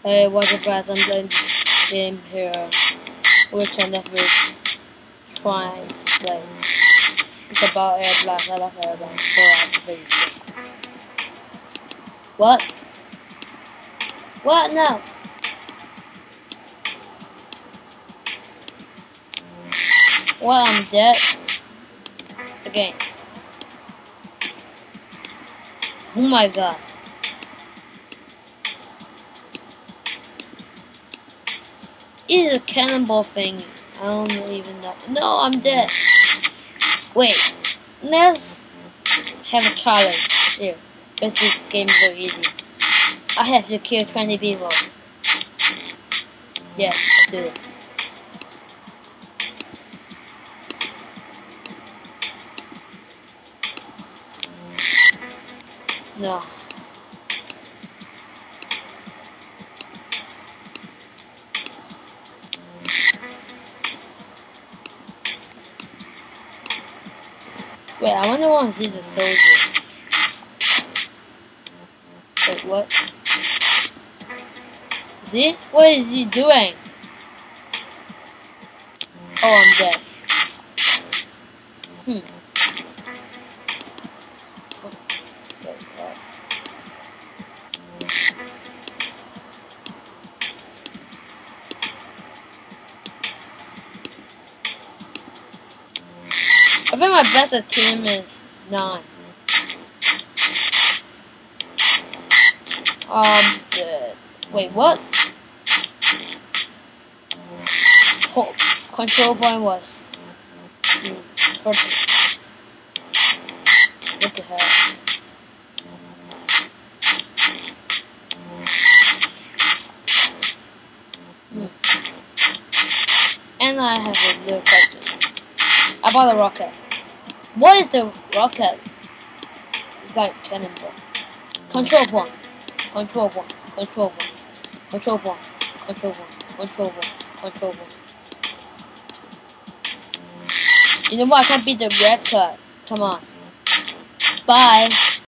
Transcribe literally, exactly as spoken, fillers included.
Hey, what's up guys, I'm playing this game here, which I never tried to play. It's about Airblast. I love Airblast, so I have to play this game. What? What? No! Well, I'm dead. Again. Oh my god. It is a cannonball thing. I don't even know. No, I'm dead. Wait. Let's have a challenge here. Because this game is so easy. I have to kill twenty people. Yeah, let's do it. No. Wait, I wonder want to see the soldier. Wait, what? See? What is he doing? Oh, I'm dead. Hmm. Wait, what? I think my best team is nine. Um, dead. Wait, what? Oh, control point was hmm, forty. What the hell? Hmm. And I have a little question. I bought a rocket. What is the rocket? It's like cannonball. Control point. Control point. Control point. Control point. Control point. Control point. Control point. You know what? I can't beat the red cut. Come on. Bye.